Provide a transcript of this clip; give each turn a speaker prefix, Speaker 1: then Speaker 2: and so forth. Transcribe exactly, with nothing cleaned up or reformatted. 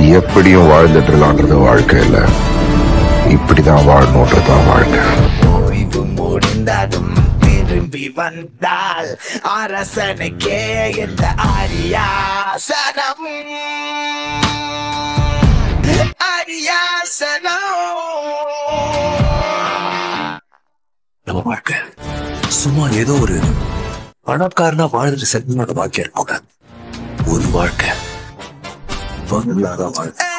Speaker 1: எப்படியும் வாழ்ந்துட்டுலான்றது வாழ்க்கை இல்ல, இப்படிதான் வாழணுன்றதான் வாழ்க்கை.
Speaker 2: ஓய்வு முடிந்ததும் திரும்பி வந்தால் அரசனுக்கே இந்த அரியாசனம். அரியாசனம்.
Speaker 3: நம்ம வாழ்க்கை சும்மா ஏதோ ஒரு பணக்காரனா வாழ்ந்துட்டு செல்வனோட வாழ்க்கை இருக்கக்கூடாது. ஒரு வாழ்க்கை வாழ்க்கை